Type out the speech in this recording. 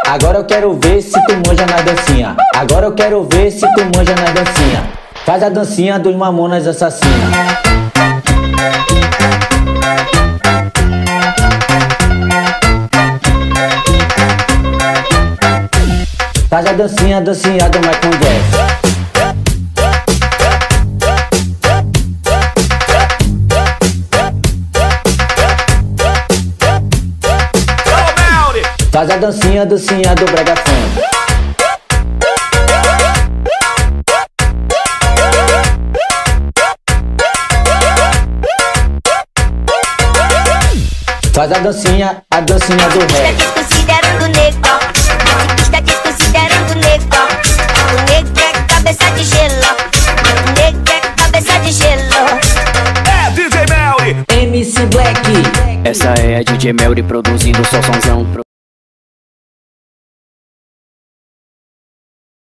Agora eu quero ver se tu manja na dancinha. Agora eu quero ver se tu manja na dancinha. Faz a dancinha dos Mamonas Assassina. Faz a dancinha do Michael Jackson. Faz a dancinha do brega funk. Faz a dancinha do rap. Está desconsiderando o nego. Está desconsiderando o nego. O nego é cabeça de gelo. O nego é cabeça de gelo. É DJ Melly, MC Black. Essa é a DJ Melly produzindo só sonzão.